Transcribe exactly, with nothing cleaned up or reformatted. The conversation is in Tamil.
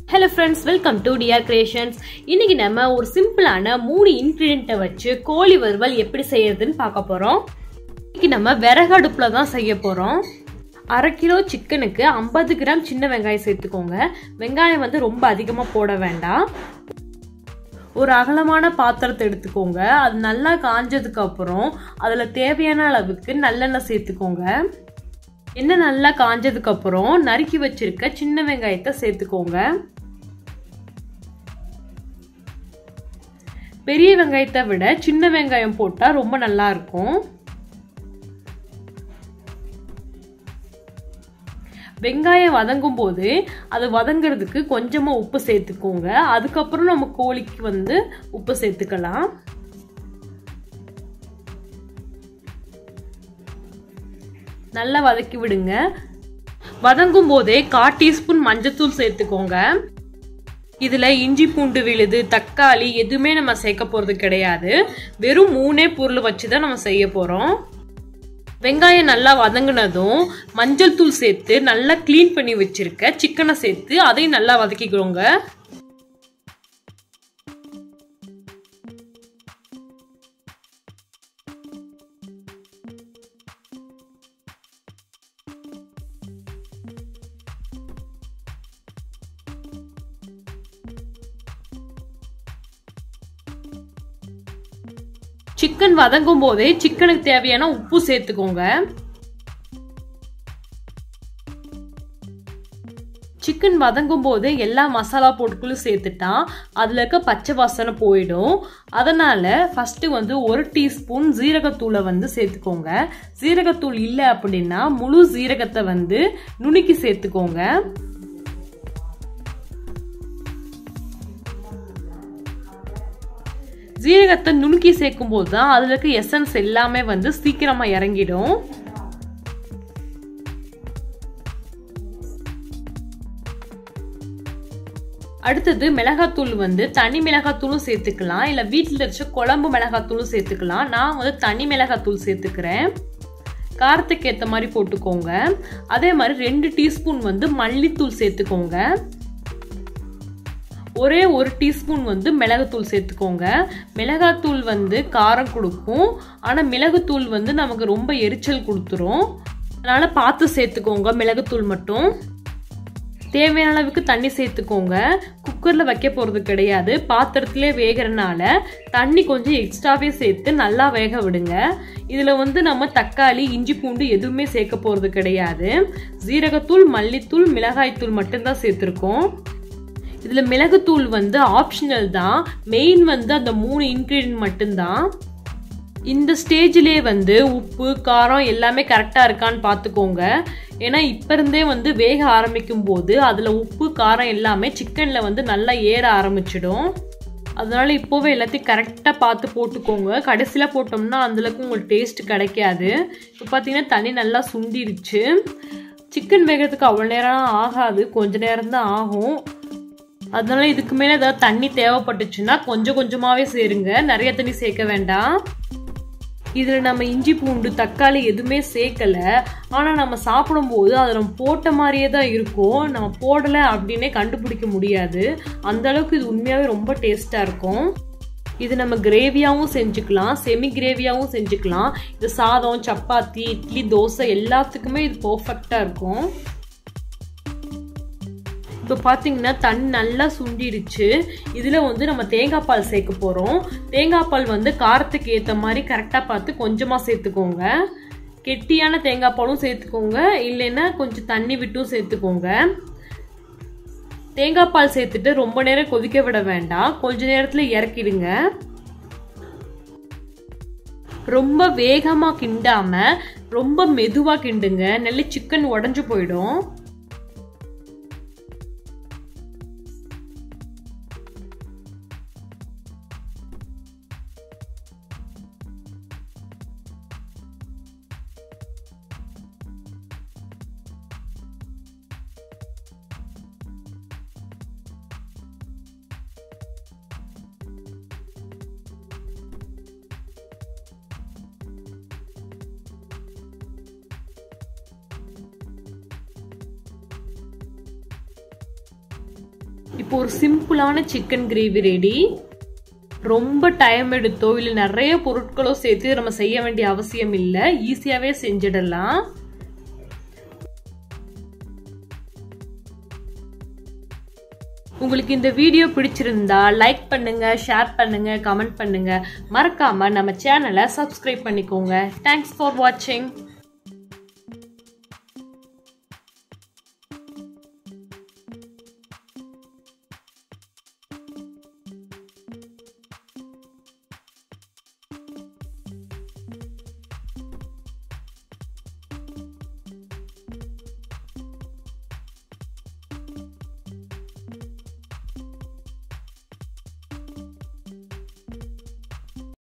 Hello friends, welcome to D R Creations. இன்னைக்கு நம்ம ஒரு சிம்பிளான மூணு இன்கிரிடியன்ட்டை வச்சு கோழி வறுவல் எப்படி செய்யறதுன்னு பார்க்க போறோம். இன்னைக்கு நம்ம விறகு அடுப்புல தான் செய்ய போறோம். அரை கிலோ சிக்கனுக்கு ஐம்பது கிராம் சின்ன வெங்காயம் சேர்த்துக்கோங்க. வெங்காயம் வந்து ரொம்ப அதிகமா போட வேண்டாம். ஒரு அகலமான பாத்திரத்தை எடுத்துக்கோங்க. அது நல்லா காஞ்சதுக்கு அப்புறம் அதுல தேவையான அளவுக்கு நல்லெண்ணெய் சேர்த்துக்கோங்க. எண்ணெய் நல்லா காஞ்சதுக்கு அப்புறம் நறுக்கி வச்சிருக்க சின்ன வெங்காயத்தை சேர்த்துக்கோங்க. பெரிய வெங்காயத்தை விட சின்ன வெங்காயம் போட்டா ரொம்ப நல்லா இருக்கும். வெங்காயம் வதங்கும் போது அது வதங்கிறதுக்கு கொஞ்சமா உப்பு சேர்த்துக்கோங்க. அதுக்கப்புறம் நம்ம கோழிக்கு வந்து உப்பு சேர்த்துக்கலாம். நல்லா வதக்கி விடுங்க. வதங்கும் போதே கால் டீஸ்பூன் மஞ்சத்தூள் சேர்த்துக்கோங்க. இதுல இஞ்சி பூண்டு விழுது, தக்காளி எதுவுமே நம்ம சேர்க்க போறது கிடையாது. வெறும் மூணே பொருள் வச்சுதான் நம்ம செய்ய போறோம். வெங்காயம் நல்லா வதங்கினதும் மஞ்சள் தூள் சேர்த்து நல்லா கிளீன் பண்ணி வச்சிருக்க சிக்கனை சேர்த்து அதையும் நல்லா வதக்கிக்கோங்க. சிக்கன் வதங்கும் போதே சிக்கனுக்கு தேவையான உப்பு சேர்த்துக்கோங்க. சிக்கன் வதங்கும் போது எல்லா மசாலா பொருட்களும் சேர்த்துட்டா அதுல இருக்க பச்சை வாசனை போயிடும். அதனால ஃபர்ஸ்ட் வந்து ஒரு டீஸ்பூன் ஜீரகத்தூளை வந்து சேர்த்துக்கோங்க. ஜீரகத்தூள் இல்லை அப்படின்னா முழு ஜீரகத்தை வந்து நுணுக்கி சேர்த்துக்கோங்க. ஜீரகத்தை நுணுக்கி சேர்க்கும் போது தான் அதுல இருக்க எசன்ஸ் எல்லாமே வந்து சீக்கிரமா இறங்கிடும். அடுத்தது மிளகாத்தூள் வந்து தனி மிளகாத்தூளும் சேர்த்துக்கலாம், இல்ல வீட்டுல இருக்க குழம்பு மிளகாத்தூளும் சேர்த்துக்கலாம். நான் வந்து தனி மிளகாத்தூள் சேர்த்துக்கிறேன். காரத்துக்கு ஏற்ற மாதிரி போட்டுக்கோங்க. அதே மாதிரி ரெண்டு டீஸ்பூன் வந்து மல்லித்தூள் சேர்த்துக்கோங்க. ஒரே ஒரு டீஸ்பூன் வந்து மிளகுத்தூள் சேர்த்துக்கோங்க. மிளகாத்தூள் வந்து காரம் கொடுக்கும், ஆனா மிளகுத்தூள் வந்து நமக்கு ரொம்ப எரிச்சல் கொடுத்துரும். அதனால பார்த்து சேர்த்துக்கோங்க. மிளகுத்தூள் மட்டும் தேவையான அளவுக்கு தண்ணி சேர்த்துக்கோங்க. குக்கர்ல வைக்க போறது கிடையாது, பாத்திரத்திலே வேகிறனால தண்ணி கொஞ்சம் எக்ஸ்ட்ராவே சேர்த்து நல்லா வேக விடுங்க. இதுல வந்து நம்ம தக்காளி, இஞ்சி பூண்டு எதுவுமே சேர்க்க போறது கிடையாது. ஜீரகத்தூள், மல்லித்தூள், மிளகாய்த்தூள் மட்டும்தான் சேர்த்திருக்கோம். இதுல மிளகுத்தூள் வந்து ஆப்ஷனல் தான், மெயின் வந்து அந்த மூணு இன்கிரிடியன்ட் மட்டும்தான். இந்த ஸ்டேஜ்லயே வந்து உப்பு, காரம் எல்லாமே கரெக்டா இருக்கான்னு பாத்துக்கோங்க. ஏன்னா இப்ப இருந்தே வந்து வேக ஆரம்பிக்கும் போது அதுல உப்பு, காரம் எல்லாமே சிக்கன்ல வந்து நல்லா ஏற ஆரம்பிச்சிடும். அதனால இப்போவே எல்லாத்தையும் கரெக்டா பார்த்து போட்டுக்கோங்க. கடைசியில போட்டோம்னா அந்த அளவுக்கு உங்களுக்கு டேஸ்ட் கிடைக்காது. இப்போ பாத்தீங்கன்னா தண்ணி நல்லா சுண்டிருச்சு. சிக்கன் வேகிறதுக்கு அவ்வளவு நேரம் ஆகாது, கொஞ்ச நேரம் தான் ஆகும். அதனால இதுக்கு மேல ஏதாவது தண்ணி தேவைப்பட்டுச்சுன்னா கொஞ்சம் கொஞ்சமாவே சேருங்க, நிறைய தண்ணி சேர்க்க வேண்டாம். இதுல நம்ம இஞ்சி பூண்டு, தக்காளி எதுவுமே சேர்க்கல, ஆனா நம்ம சாப்பிடும் போது அதை நம்ம போட்ட மாதிரியே தான் இருக்கும். நம்ம போடல அப்படின்னே கண்டுபிடிக்க முடியாது. அந்த அளவுக்கு இது உண்மையாவே ரொம்ப டேஸ்டா இருக்கும். இது நம்ம கிரேவியாவும் செஞ்சுக்கலாம், செமி கிரேவியாவும் செஞ்சுக்கலாம். இது சாதம், சப்பாத்தி, இட்லி, தோசை எல்லாத்துக்குமே இது பெர்ஃபெக்டா இருக்கும். இப்போ பார்த்தீங்கன்னா தண்ணி நல்லா சுண்டிடுச்சு. இதில் வந்து நம்ம தேங்காய் பால் சேர்க்க போகிறோம். தேங்காய் பால் வந்து காரத்துக்கு ஏற்ற மாதிரி கரெக்டாக பார்த்து கொஞ்சமாக சேர்த்துக்கோங்க. கெட்டியான தேங்காய் பாலும் சேர்த்துக்கோங்க, இல்லைன்னா கொஞ்சம் தண்ணி விட்டும் சேர்த்துக்கோங்க. தேங்காய் பால் சேர்த்துட்டு ரொம்ப நேரம் கொதிக்க விட வேண்டாம், கொஞ்ச நேரத்தில் இறக்கிடுங்க. ரொம்ப வேகமாக கிண்டாம ரொம்ப மெதுவாக கிண்டுங்க, நல்ல சிக்கன் உடஞ்சு போயிடும். இப்போ ஒரு சிம்பிளான சிக்கன் கிரேவி ரெடி. ரொம்ப டைம் எடுத்தோ இல்லை நிறைய பொருட்களோ சேர்த்து நம்ம செய்ய வேண்டிய அவசியம் இல்லை, ஈஸியாகவே செஞ்சிடலாம். உங்களுக்கு இந்த வீடியோ பிடிச்சிருந்தா லைக் பண்ணுங்க, ஷேர் பண்ணுங்க, கமெண்ட் பண்ணுங்க. மறக்காம நம்ம சேனலை சப்ஸ்கிரைப் பண்ணிக்கோங்க. தேங்க்ஸ் ஃபார் வாட்சிங்.